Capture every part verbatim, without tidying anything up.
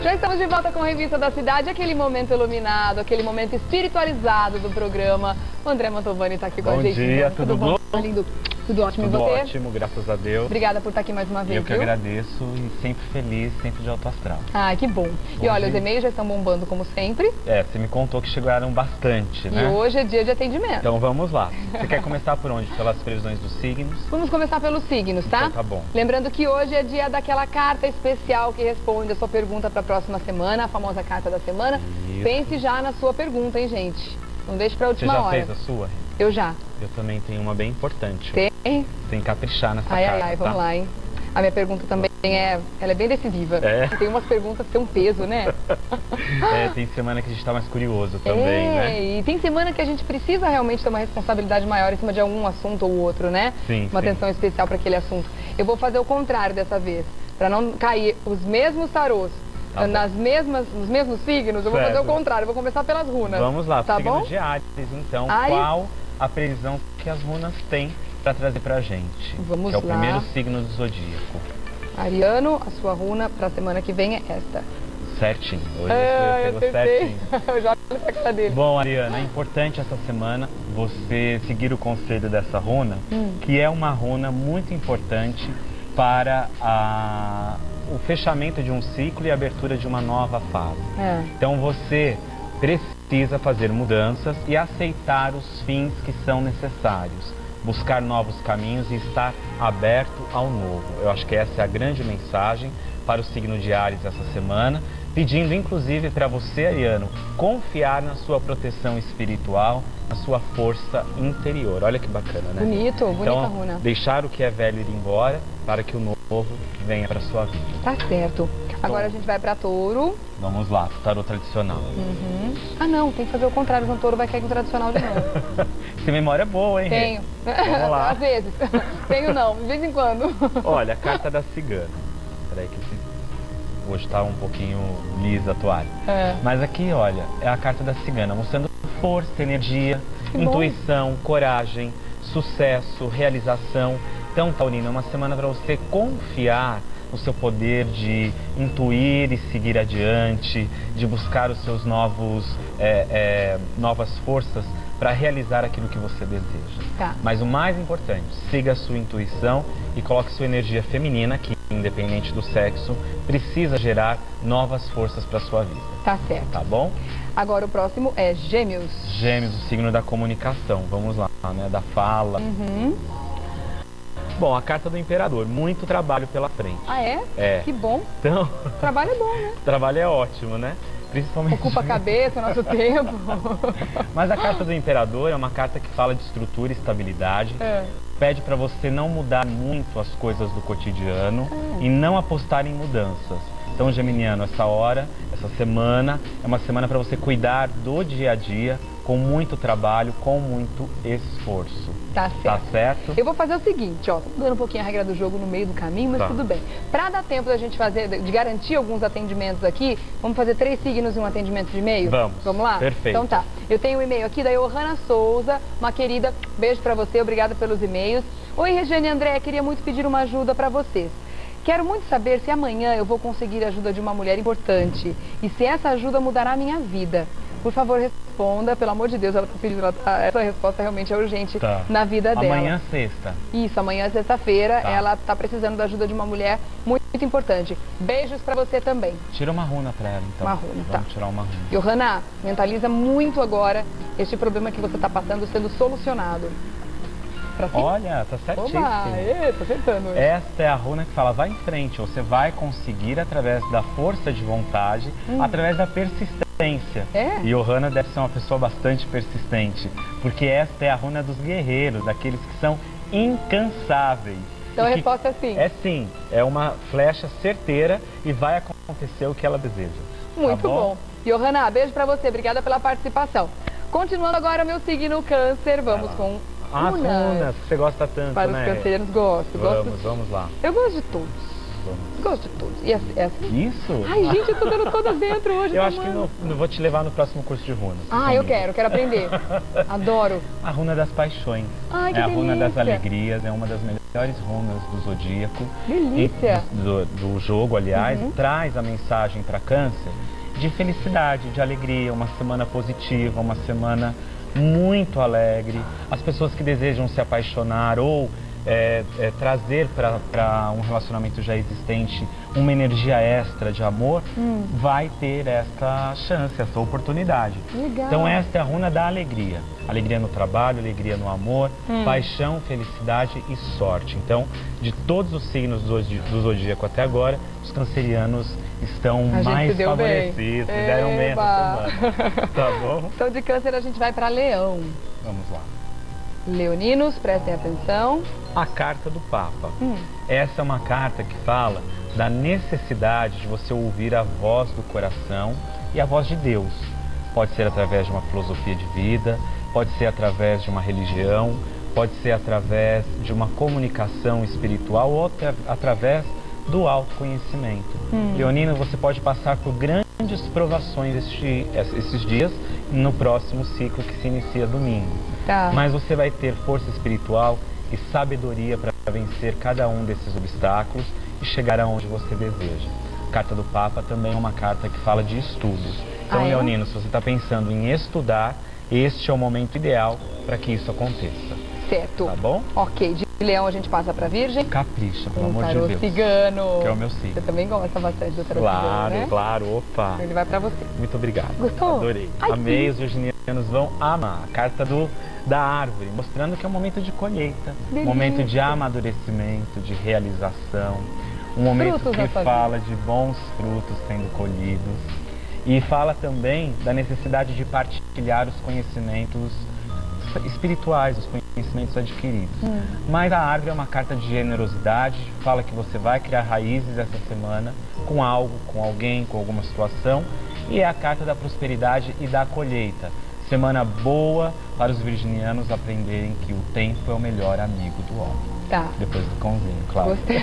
Já estamos de volta com a Revista da Cidade, aquele momento iluminado, aquele momento espiritualizado do programa. O André Mantovani está aqui com bom a gente. Dia, tudo, tudo bom? bom? Lindo. Tudo ótimo, tudo e você? ótimo, graças a Deus. Obrigada por estar aqui mais uma vez, Eu que viu? agradeço e sempre feliz, sempre de alto astral. Ah, que bom. bom e olha, dia. Os e-mails já estão bombando como sempre. É, você me contou que chegaram bastante, né? E hoje é dia de atendimento. Então vamos lá. Você quer começar por onde? Pelas previsões dos signos? Vamos começar pelos signos, tá? Então tá bom. Lembrando que hoje é dia daquela carta especial que responde a sua pergunta para a próxima semana, a famosa carta da semana. Isso. Pense já na sua pergunta, hein, gente? Não deixe para a última hora. Você já hora. fez a sua? Eu já. Eu também tenho uma bem importante. Tem? Tem que caprichar nessa ai, carta, Ai, ai, tá? vamos lá, hein? A minha pergunta também é, ela é bem decisiva. É? Tem umas perguntas que têm um peso, né? É, tem semana que a gente tá mais curioso também, é, né? E tem semana que a gente precisa realmente ter uma responsabilidade maior em cima de algum assunto ou outro, né? Sim, Uma sim. atenção especial para aquele assunto. Eu vou fazer o contrário dessa vez, para não cair os mesmos tarôs. Tá nas mesmas, nos mesmos signos, eu vou certo. fazer o contrário, eu vou começar pelas runas. Vamos lá, tá signo bom? de Áries, então, Áries? qual a previsão que as runas têm para trazer pra gente? Vamos que é o lá. primeiro signo do zodíaco. Ariano, a sua runa para a semana que vem é esta. Certinho, hoje ah, você pegou certinho. Eu já olho pra cara dele. Bom, Ariana, é importante essa semana você seguir o conselho dessa runa, hum. que é uma runa muito importante para a... o fechamento de um ciclo e a abertura de uma nova fase. É. Então você precisa fazer mudanças e aceitar os fins que são necessários, buscar novos caminhos e estar aberto ao novo. Eu acho que essa é a grande mensagem para o signo de Áries essa semana, pedindo inclusive para você, Ariano, confiar na sua proteção espiritual, na sua força interior. Olha que bacana, né? Bonito, bonita então, runa. Deixar o que é velho ir embora para que o novo venha para sua vida. Tá certo. Agora Bom, a gente vai para Touro. Vamos lá, tarô tradicional. Uhum. Ah não, tem que fazer o contrário, no Touro vai cair com o tradicional de novo. Essa memória é boa, hein? Tenho. Vamos lá. Às vezes. Tenho não, de vez em quando. Olha, a carta da cigana. Peraí que esse... hoje está um pouquinho lisa a toalha. É. Mas aqui, olha, é a carta da cigana, mostrando força, energia, que intuição, bom. coragem, sucesso, realização. Então, Taurino, é uma semana para você confiar no seu poder de intuir e seguir adiante, de buscar os seus novos, é, é, novas forças para realizar aquilo que você deseja. Tá. Mas o mais importante, siga a sua intuição e coloque sua energia feminina, que independente do sexo, precisa gerar novas forças para sua vida. Tá certo. Tá bom? Agora o próximo é Gêmeos. Gêmeos, o signo da comunicação. Vamos lá, né? Da fala. Uhum. Bom, a carta do imperador, muito trabalho pela frente. Ah, é? É. Que bom. Então, trabalho é bom, né? Trabalho é ótimo, né? Principalmente... Ocupa a cabeça, nosso tempo. Mas a carta do imperador é uma carta que fala de estrutura e estabilidade. É. Pede para você não mudar muito as coisas do cotidiano é. e não apostar em mudanças. Então, geminiano, essa hora, essa semana, é uma semana para você cuidar do dia a dia, com muito trabalho, com muito esforço. Tá certo. Tá certo? Eu vou fazer o seguinte, ó, tô mudando um pouquinho a regra do jogo no meio do caminho, mas tá. tudo bem. Pra dar tempo da gente fazer, de garantir alguns atendimentos aqui, vamos fazer três signos e um atendimento de e-mail? Vamos. Vamos lá? Perfeito. Então tá. Eu tenho um e-mail aqui da Johanna Souza, uma querida, beijo pra você, obrigada pelos e-mails. Oi, Regiane e André, queria muito pedir uma ajuda pra vocês. Quero muito saber se amanhã eu vou conseguir a ajuda de uma mulher importante e se essa ajuda mudará a minha vida. Por favor, responda, pelo amor de Deus, ela tá pedindo, ela tá, essa resposta realmente é urgente tá. na vida dela. Amanhã, sexta. Isso, amanhã, sexta-feira, tá. ela tá precisando da ajuda de uma mulher muito, muito importante. Beijos pra você também. Tira uma runa pra ela, então. Uma runa, Vamos tá. tirar uma runa. Johanna, mentaliza muito agora este problema que você tá passando sendo solucionado. Olha, tá certíssimo. Oba, ê, tô acertando. Esta é a runa que fala, vai em frente, você vai conseguir através da força de vontade, hum. através da persistência. É? E Johanna deve ser uma pessoa bastante persistente, porque esta é a runa dos guerreiros, daqueles que são incansáveis. Então a resposta é sim. É sim, é uma flecha certeira e vai acontecer o que ela deseja. Muito tá bom? bom. Johanna, beijo pra você, obrigada pela participação. Continuando agora meu signo Câncer, vamos com as runas que você gosta tanto, para né? Para os cancerianos, gosto. Vamos, gosto. vamos lá. Eu gosto de todos. runas? Gosto de todos. E essa? essa? Isso? Ai, gente, eu tô dando todas dentro hoje. Eu tá, acho que mano. não, não vou te levar no próximo curso de runas. Ah, eu quero, quero aprender. Adoro. A runa das paixões. Ai, que é a runa das delícia. alegrias, é uma das melhores runas do zodíaco. Delícia. E do, do jogo, aliás, Uhum. traz a mensagem para Câncer de felicidade, de alegria, uma semana positiva, uma semana muito alegre. As pessoas que desejam se apaixonar ou é, é, trazer para um relacionamento já existente uma energia extra de amor, Hum. vai ter esta chance, essa oportunidade. Legal. Então esta é a runa da alegria. Alegria no trabalho, alegria no amor, Hum. paixão, felicidade e sorte. Então, de todos os signos do zodi- do zodíaco até agora, os cancerianos estão A gente mais se deu bem. favorecidos, se deram bem Eba. essa semana. Tá bom? Então, de Câncer, a gente vai para Leão. Vamos lá. Leoninos, prestem atenção. A carta do Papa. Hum. Essa é uma carta que fala da necessidade de você ouvir a voz do coração e a voz de Deus. Pode ser através de uma filosofia de vida, pode ser através de uma religião, pode ser através de uma comunicação espiritual ou até através do autoconhecimento. Hum. Leonino, você pode passar por grandes provações este, esses dias no próximo ciclo que se inicia domingo. Tá. Mas você vai ter força espiritual e sabedoria para vencer cada um desses obstáculos e chegar aonde você deseja. A carta do Papa também é uma carta que fala de estudos. Então, Ah, é? Leonino, se você está pensando em estudar, este é o momento ideal para que isso aconteça. Certo. Tá bom? Ok, de Leão a gente passa para Virgem. Capricha, pelo Um amor de tarô Deus. cigano. Que é o meu signo. Você também gosta bastante do tarô Claro, cigano, né? claro, opa. Ele vai para você. Muito obrigado. Gostou? Adorei. Ai, Amei, sim. os virginianos vão amar. A carta do, da árvore, mostrando que é um momento de colheita, um Delícia. momento de amadurecimento, de realização, um momento Frutos na que sua fala de bons frutos sendo colhidos e fala também da necessidade de partilhar os conhecimentos espirituais, os conhecimentos adquiridos. Hum. Mas a árvore é uma carta de generosidade, fala que você vai criar raízes essa semana com algo, com alguém, com alguma situação, e é a carta da prosperidade e da colheita. Semana boa para os virginianos aprenderem que o tempo é o melhor amigo do homem. Tá. Depois do cãozinho, claro. Gostei.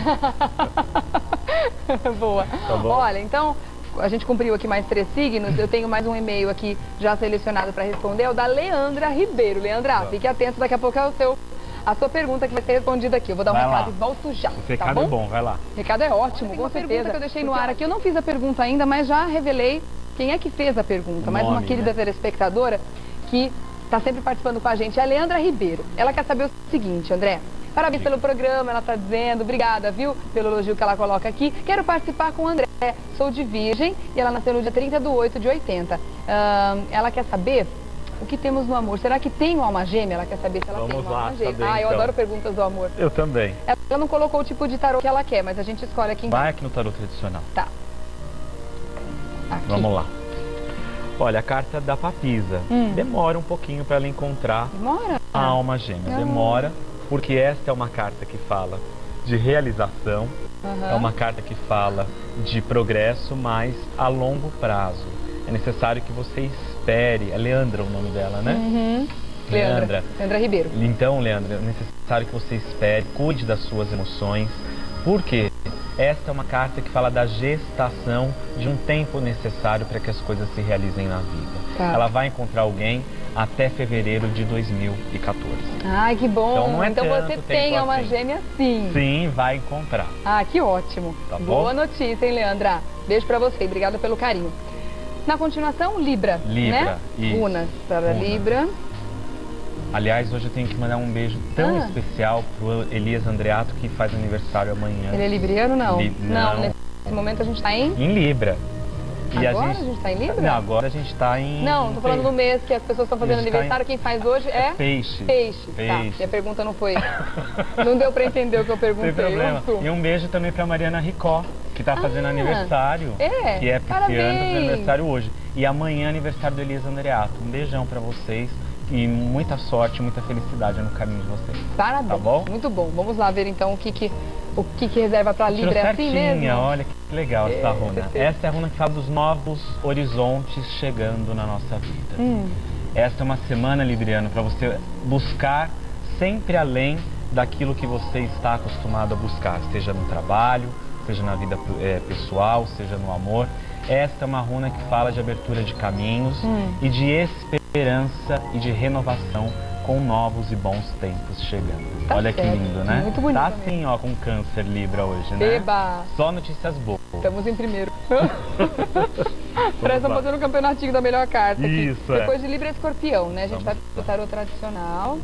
Boa. Tá bom. Olha, então, a gente cumpriu aqui mais três signos. Eu tenho mais um e-mail aqui já selecionado para responder. É o da Leandra Ribeiro. Leandra, Tá. fique atento, daqui a pouco é o seu, a sua pergunta que vai ser respondida aqui. Eu vou dar um Vai recado lá. e volto já. O tá recado bom? é bom, vai lá. O recado é ótimo, Tem com uma certeza. pergunta que eu deixei no ar aqui. Eu não fiz a pergunta ainda, mas já revelei quem é que fez a pergunta. O Mais uma nome, querida né? telespectadora que está sempre participando com a gente, é a Leandra Ribeiro. Ela quer saber o seguinte, André. Parabéns pelo programa, ela está dizendo, obrigada, viu, pelo elogio que ela coloca aqui. Quero participar com o André, sou de Virgem e ela nasceu no dia trinta de oito de oitenta. Ahn, ela quer saber o que temos no amor. Será que tem uma alma gêmea? Ela quer saber se ela Vamos tem uma lá alma gêmea. saber, Ah, eu então. adoro perguntas do amor. Eu também. Ela não colocou o tipo de tarô que ela quer, mas a gente escolhe aqui. Vai aqui no tarô tradicional. Tá. Aqui. Vamos lá. Olha, a carta da papisa. Hum. Demora um pouquinho para ela encontrar Demora? a alma gêmea. Ah. Demora, porque esta é uma carta que fala de realização, Aham. é uma carta que fala de progresso, mas a longo prazo. É necessário que você espere. É Leandra o nome dela, né? Uhum. Leandra. Leandra. Leandra Ribeiro. Então, Leandra, é necessário que você espere, cuide das suas emoções. Por quê? Esta é uma carta que fala da gestação de um tempo necessário para que as coisas se realizem na vida. Tá. Ela vai encontrar alguém até fevereiro de dois mil e quatorze. Ai, que bom. Então não é Então tanto você tempo tem alma assim. gêmea sim. Sim, vai encontrar. Ah, que ótimo. Tá bom? Boa notícia, hein, Leandra? Beijo pra você. Obrigada pelo carinho. Na continuação, Libra. Libra, né? isso. Runas para Runas. Libra. Aliás, hoje eu tenho que mandar um beijo tão Ah. especial pro Elias Andreato, que faz aniversário amanhã. Ele é libriano, não? Li- Não, não. nesse momento a gente tá em... Em Libra. E Agora a gente tá em Libra? Não, agora a gente tá em... Não, tô falando do mês que as pessoas estão fazendo A gente tá aniversário. Quem faz hoje é... Peixe. Peixe. Tá. Peixe. E a pergunta não foi... Não deu pra entender o que eu perguntei. Sem problema. eu assumo. E um beijo também pra Mariana Ricó, que tá fazendo Ah, aniversário. é? Que é pisciana, tá Parabéns. fazendo aniversário hoje. E amanhã é aniversário do Elias Andreato. Um beijão pra vocês e muita sorte, muita felicidade no caminho de vocês. Parabéns. Tá bom? Muito bom. Vamos lá ver então o que que, o que, que reserva pra Tirou Libra. É assim certinha, mesmo? olha que legal essa É, runa. você- Essa é a runa que fala dos novos horizontes chegando na nossa vida. Hum. Esta é uma semana, Libriano, para você buscar sempre além daquilo que você está acostumado a buscar, seja no trabalho seja na vida é, pessoal, seja no amor. Esta é uma runa que fala de abertura de caminhos hum. e de esperança e de renovação com novos e bons tempos chegando. Tá Olha certo. Que lindo, né? Muito bonito. Tá assim, ó, com câncer Libra hoje, né? Eba! Só notícias boas. Estamos em primeiro. Parece que fazendo um campeonatinho da melhor carta aqui. Isso, Depois é. de Libra, Escorpião, né? A gente Vamos vai pro tarô tradicional.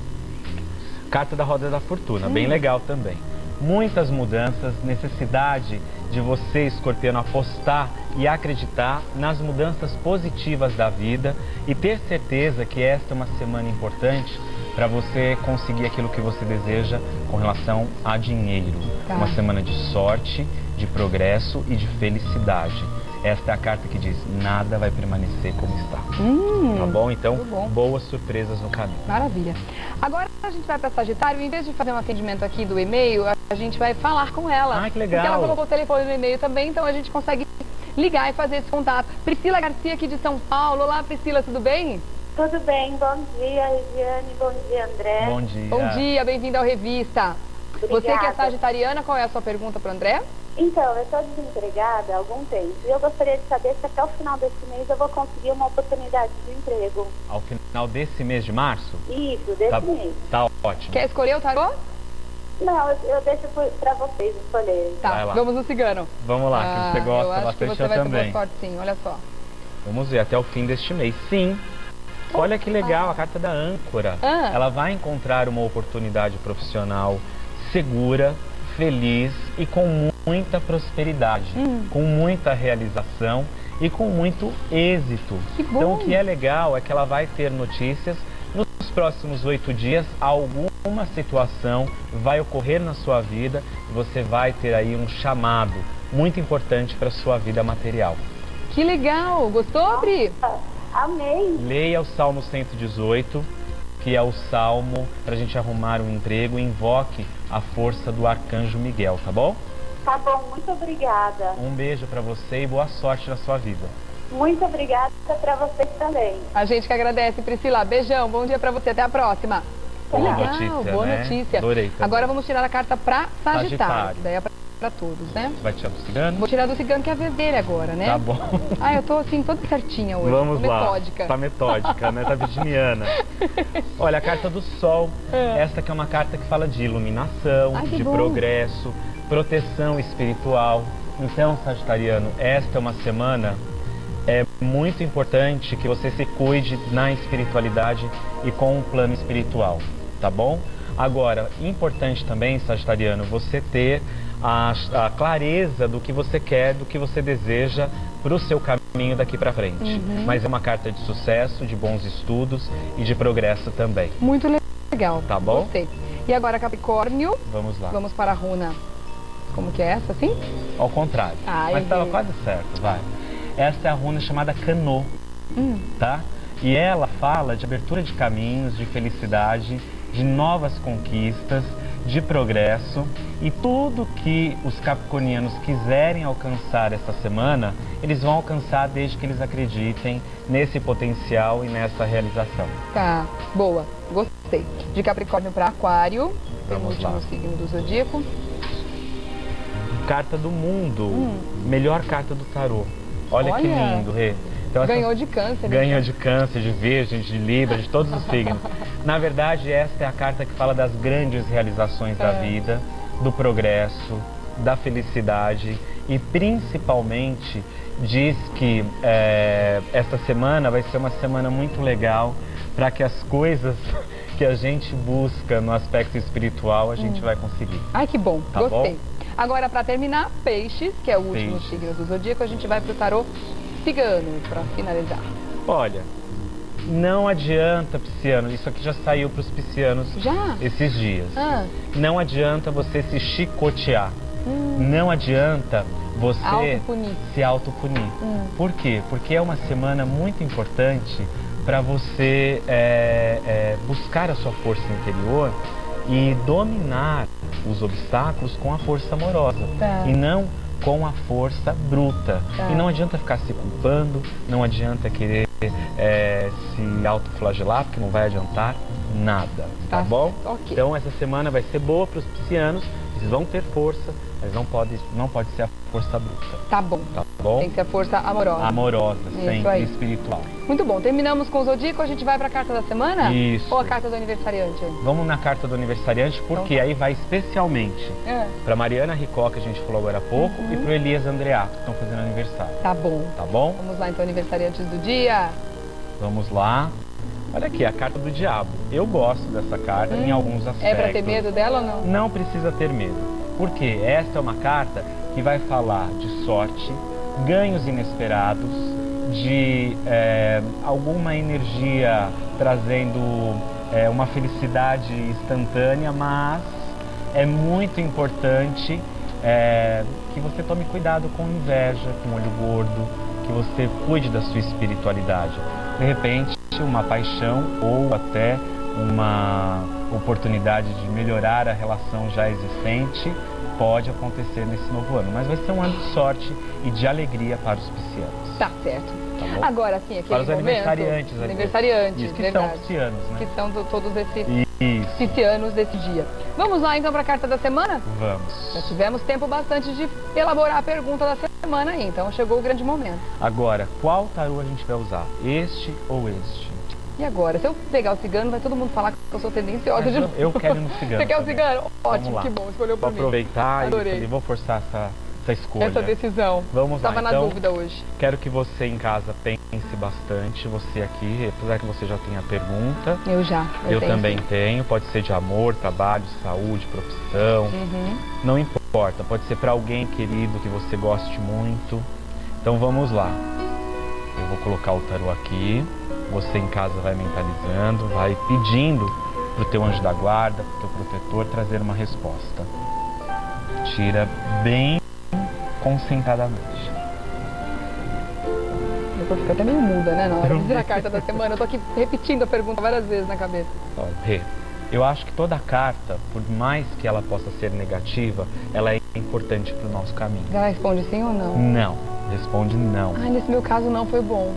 Carta da Roda da Fortuna, hum. bem legal também. Muitas mudanças, necessidade de você, escorpiano, apostar e acreditar nas mudanças positivas da vida e ter certeza que esta é uma semana importante para você conseguir aquilo que você deseja com relação a dinheiro. Tá. Uma semana de sorte, de progresso e de felicidade. Esta é a carta que diz, nada vai permanecer como está. Hum, tá bom? Então, bom. boas surpresas no caminho. Maravilha. Agora a gente vai para Sagitário, em vez de fazer um atendimento aqui do e-mail, a gente vai falar com ela. Ah, que legal. Porque ela colocou o telefone no e-mail também, então a gente consegue ligar e fazer esse contato. Priscila Garcia aqui de São Paulo. Olá, Priscila, tudo bem? Tudo bem, bom dia, Regiane, bom dia, André. Bom dia. Bom dia, bem-vinda ao Revista. Obrigada. Você que é sagitariana, qual é a sua pergunta para o André? Então, eu estou desempregada há algum tempo e eu gostaria de saber se até o final desse mês eu vou conseguir uma oportunidade de emprego. Ao final desse mês de março? Isso, desse tá, mês. Tá ótimo. Quer escolher o tarô? Não, eu, eu deixo para vocês escolherem. Tá, vamos no cigano. Vamos lá, ah, que você gosta eu acho bastante, que você eu vai também. ter boa sorte, sim, olha só. Vamos ver, até o fim deste mês. Sim. Olha que legal, a carta da âncora. Ah. Ela vai encontrar uma oportunidade profissional segura, feliz e com muita prosperidade, hum. com muita realização e com muito êxito. Que bom. Então o que é legal é que ela vai ter notícias nos próximos oito dias, alguma situação vai ocorrer na sua vida e você vai ter aí um chamado muito importante para a sua vida material. Que legal! Gostou, Pri? Amei! Leia o Salmo cento e dezoito, que é o salmo para a gente arrumar um emprego, e invoque a força do arcanjo Miguel, tá bom? Tá bom, muito obrigada. Um beijo para você e boa sorte na sua vida. Muito obrigada para vocês também. A gente que agradece, Priscila. Beijão, bom dia para você, até a próxima. Boa legal, notícia, boa né? notícia. Adorei também. Agora vamos tirar a carta para Sagitário, Sagitário. daí é para todos, né? Vai tirar do cigano? Vou tirar do cigano, que é a vez dele agora, né? Tá bom. Ah, eu tô assim, toda certinha hoje. Vamos tô lá. metódica. Tá metódica, né? Tá virginiana. Olha, a carta do Sol. É. Esta que é uma carta que fala de iluminação, Ai, que de bom. progresso, proteção espiritual. Então, sagitariano, esta é uma semana é muito importante que você se cuide na espiritualidade e com o plano espiritual, tá bom? Agora, importante também, sagitariano, você ter a, a clareza do que você quer, do que você deseja para o seu caminho daqui para frente. Uhum. Mas é uma carta de sucesso, de bons estudos e de progresso também. Muito legal. Tá bom? Gostei. E agora, Capricórnio, Vamos lá. vamos para a runa. Como que é essa, assim? Ao contrário. Ai, Mas estava Deus. quase certo, vai. Esta é a runa chamada Kanô, Hum. tá? E ela fala de abertura de caminhos, de felicidade, de novas conquistas, de progresso, e tudo que os capricornianos quiserem alcançar essa semana, eles vão alcançar desde que eles acreditem nesse potencial e nessa realização. Tá, boa. Gostei. De Capricórnio para Aquário. Vamos Tem o último lá. signo do zodíaco. Carta do mundo, Hum. melhor carta do tarô. Olha, Olha. que lindo, Rê. Então, essa- Ganhou de câncer. né? Ganhou de câncer, de virgem, de libra, de todos os signos. Na verdade, esta é a carta que fala das grandes realizações da É. vida, do progresso, da felicidade e principalmente diz que é, esta semana vai ser uma semana muito legal para que as coisas que a gente busca no aspecto espiritual a gente Hum. vai conseguir. Ai, que bom. Tá Gostei. bom? Agora, para terminar, Peixes, que é o último Peixes. signo do zodíaco, a gente vai pro tarô cigano, para finalizar. Olha, não adianta, pisciano, isso aqui já saiu para os piscianos Já? esses dias. Ah, Não adianta você se chicotear. hum, Não adianta você Autopunir. se autopunir. Hum. Por quê? Porque é uma semana muito importante para você é, é, buscar a sua força interior e dominar os obstáculos com a força amorosa. Tá. E não com a força bruta. Tá. E não adianta ficar se culpando, não adianta querer é, se autoflagelar, porque não vai adiantar nada, tá, Tá bom? certo, ok. Então essa semana vai ser boa para os piscianos, Eles vão ter força, mas não pode, não pode ser a força bruta. Tá bom. Tá bom? Tem que ser a força amorosa. Amorosa, Isso sempre aí. espiritual. Muito bom. Terminamos com o Zodíaco, a gente vai para a carta da semana? Isso. Ou a carta do aniversariante? Vamos na carta do aniversariante, porque Então, aí vai especialmente É. para Mariana Ricó, que a gente falou agora há pouco, Uhum. e para o Elias Andreato, que estão fazendo aniversário. Tá bom. Tá bom? Vamos lá então, aniversariantes do dia. Vamos lá. Olha aqui, a carta do diabo. Eu gosto dessa carta Hum. em alguns aspectos. É para ter medo dela ou não? Não precisa ter medo. Porque esta é uma carta que vai falar de sorte, ganhos inesperados, de é, alguma energia trazendo é, uma felicidade instantânea, mas é muito importante é, que você tome cuidado com inveja, com olho gordo, que você cuide da sua espiritualidade. De repente, uma paixão ou até uma oportunidade de melhorar a relação já existente pode acontecer nesse novo ano. Mas vai ser um ano de sorte e de alegria para os piscianos. Tá certo. Tá bom? Agora sim, aquele Para os momento, aniversariantes. aniversariantes, Isso, que verdade. são piscianos, né? Que são do- todos esses Isso, piscianos desse dia. Vamos lá então para a carta da semana? Já vamos. tivemos tempo bastante de elaborar a pergunta da semana aí, então chegou o grande momento. Agora, qual tarô a gente vai usar? Este ou este? E agora? Se eu pegar o cigano, vai todo mundo falar que eu sou tendenciosa de Eu, novo. eu quero ir no cigano. Você quer o também. cigano? Ótimo, lá. que bom, escolheu por Vou mim. aproveitar Adorei. e falei, vou forçar essa, essa escolha. Essa decisão. Vamos lá, Tava na então. dúvida hoje. Quero que você em casa pense bastante, você aqui, apesar que você já tenha a pergunta. Eu já. Eu, tenho. também tenho, pode ser de amor, trabalho, saúde, profissão, Uhum. não importa, pode ser para alguém querido que você goste muito. Então vamos lá. Eu vou colocar o tarô aqui, você em casa vai mentalizando, vai pedindo pro teu anjo da guarda, pro teu protetor trazer uma resposta. Tira bem concentradamente. Eu fico até meio muda, né, na hora de dizer a carta da semana. Eu tô aqui repetindo a pergunta várias vezes na cabeça. Ó, Rê, eu acho que toda carta, por mais que ela possa ser negativa, ela é importante para o nosso caminho. Já responde sim ou não? Não, responde não. Ai, nesse meu caso não foi bom.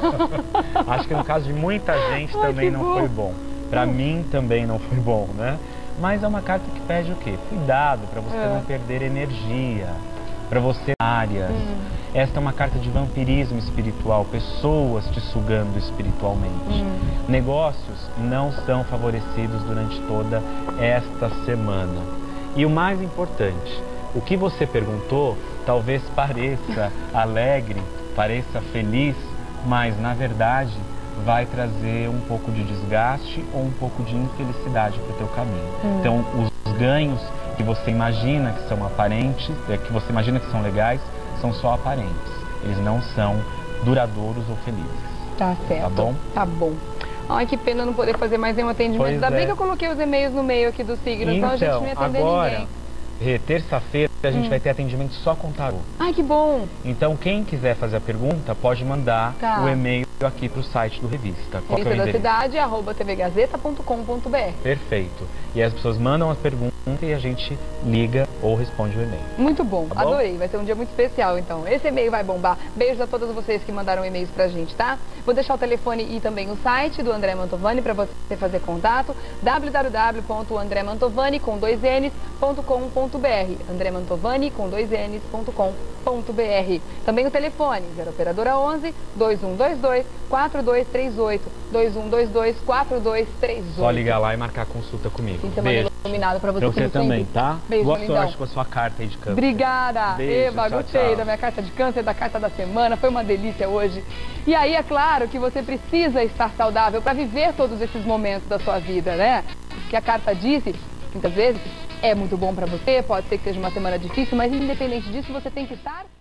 Acho que no caso de muita gente Ai, também que não bom. foi bom. Para mim também não foi bom, né? Mas é uma carta que pede o quê? Cuidado para você É. não perder energia, para você áreas. Hum. Esta é uma carta de vampirismo espiritual, pessoas te sugando espiritualmente. Hum. Negócios não são favorecidos durante toda esta semana. E o mais importante, o que você perguntou talvez pareça alegre, pareça feliz, mas na verdade vai trazer um pouco de desgaste ou um pouco de infelicidade para o teu caminho. Hum. Então, os ganhos que você imagina que são aparentes, é, que você imagina que são legais, são só aparentes. Eles não são duradouros ou felizes. Tá certo. Tá bom? Tá bom. Ai, que pena não poder fazer mais nenhum atendimento. Pois Ainda é. bem que eu coloquei os e-mails no meio aqui dos signos, senão a gente não ia Então, atender agora, ninguém. Rê, terça-feira a gente Hum. vai ter atendimento só com tarô. Ai, que bom. Então, quem quiser fazer a pergunta, pode mandar Tá. o e-mail aqui para o site do Revista. Qual que é Revista o da endereço? cidade, arroba t v gazeta ponto com ponto b r. Perfeito. E as pessoas mandam as perguntas e a gente liga ou responde o e-mail. Muito bom, Tá bom? adorei. Vai ser um dia muito especial, então. Esse e-mail vai bombar. Beijos a todas vocês que mandaram e-mails pra gente, tá? Vou deixar o telefone e também o site do André Mantovani para você fazer contato. w w w ponto andré mantovani com dois n's ponto com ponto b r. André Mantovani com dois n's ponto com ponto b r. Também o telefone zero operadora onze, dois um dois dois, quatro dois três oito, dois um dois dois, quatro dois três oito. Só ligar lá e marcar consulta comigo. Fim de semana Beijo. iluminado pra você, Pra você como também, sempre. tá? Beijo, Boa lindão. sorte com a sua carta aí de câncer. Obrigada, Beijo, Eva, tchau, gostei tchau. da minha carta de câncer, da carta da semana, foi uma delícia hoje. E aí, é claro que você precisa estar saudável para viver todos esses momentos da sua vida, né? Que a carta disse, muitas vezes, é muito bom para você, pode ser que seja uma semana difícil, mas independente disso, você tem que estar